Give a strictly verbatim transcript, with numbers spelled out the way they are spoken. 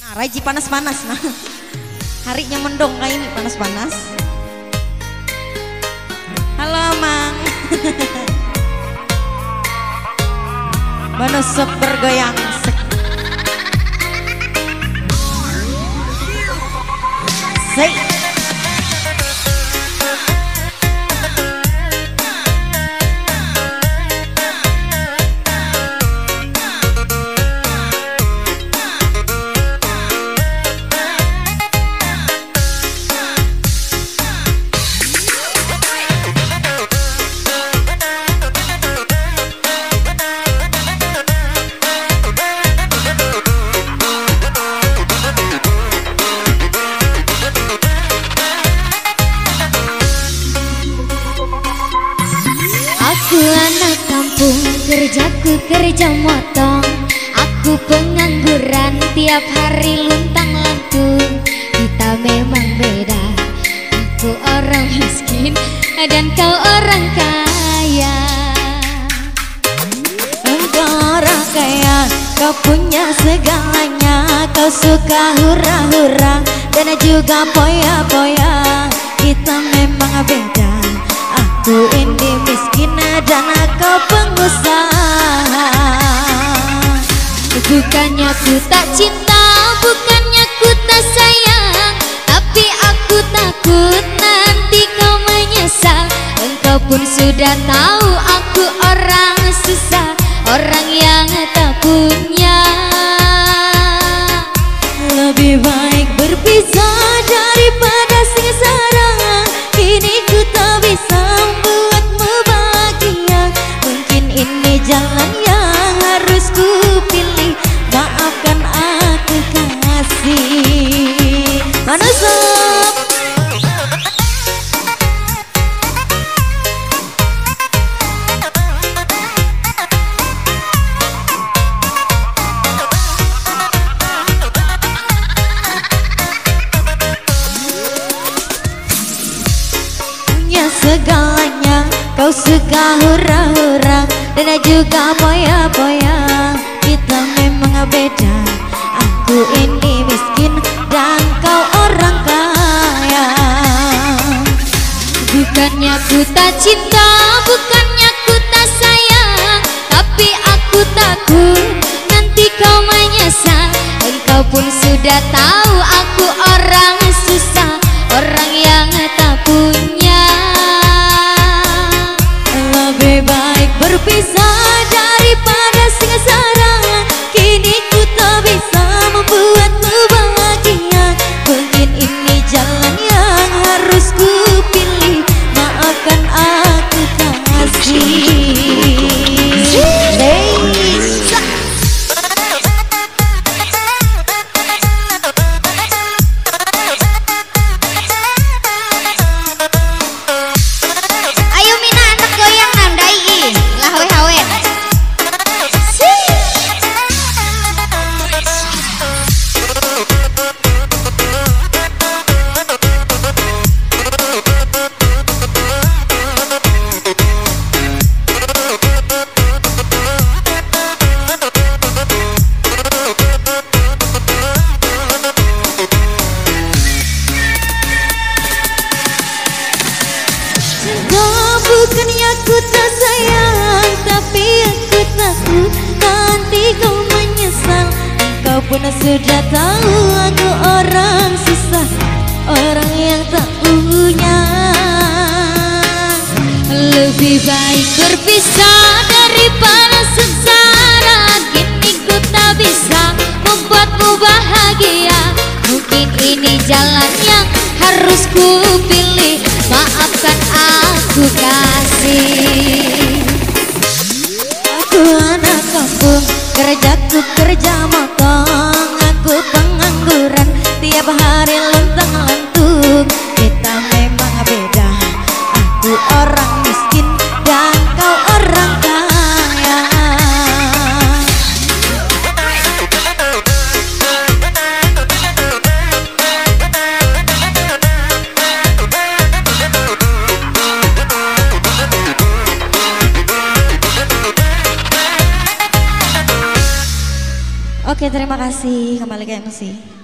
Raji panas-panas nah. Harinya mendong kayak ini panas-panas. Halo Mang. Menusuk bergoyang. Say. Aku anak kampung, kerjaku kerja motong. Aku pengangguran, tiap hari luntang lantung. Kita memang beda, aku orang miskin dan kau orang kaya. Engkau orang kaya, kau punya segalanya. Kau suka hura-hura dan juga poya-poya. Kita memang beda, aku ini miskin dan kau pengusaha. Bukannya ku tak cinta, bukannya ku tak sayang, tapi aku takut nanti kau menyesal. Engkau pun sudah tahu aku orang susah, orang yang tak punya. Lebih baik berpisah daripada sengsara. Kini ku tak bisa membuatmu bahagia. Mungkin ini jalan yang harus ku pilih. Maafkan aku kasih. Mana sob? Segalanya kau suka hura-hura dan juga poya-poya. Kita memang beda, aku ini miskin dan kau orang kaya. Bukannya ku tak cinta, bukannya ku tak sayang, tapi aku takut nanti kau menyesal. Engkau pun sudah tahu aku orang susah, orang yang tak punya. Lebih baik berpisah daripada sengsara. Kini ku tak bisa membuatmu bahagia. Mungkin ini jalan yang harus ku pilih. Maafkan aku kasih. Bukannya aku tak sayang, tapi aku takut nanti kau menyesal. Engkau pun sudah tahu aku orang susah, orang yang tak punya. Lebih baik berpisah daripada sengsara. Kini ku tak bisa membuatmu bahagia. Mungkin ini jalan yang harus ku pilih. Maafkan aku kasih. Aku anak kampung, kerjaku kerja motong. Aku pengangguran, tiap hari luntang lantung. Kita memang beda, aku orang miskin dan kau orang kaya. Oke, terima kasih. Kembali ke M C.